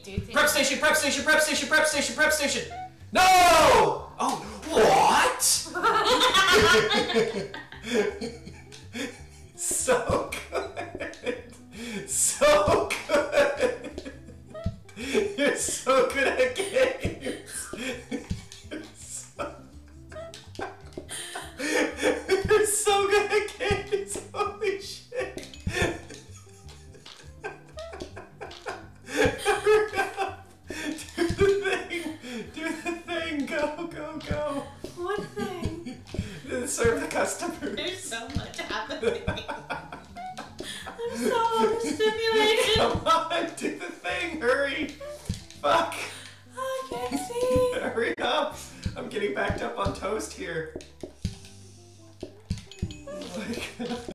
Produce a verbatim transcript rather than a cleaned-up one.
Prep station, prep station, prep station, prep station, prep station. No! Oh, what? So good. So good. You're so good at games. You're so, You're so good at games. Holy shit. Hurry up. Do the thing. Do the thing. Go, go, go. What thing? Serve the customers. There's so much happening. I'm so overstimulated. Come on, do the thing. Hurry. Fuck. I can't see. Hurry up. I'm getting backed up on toast here.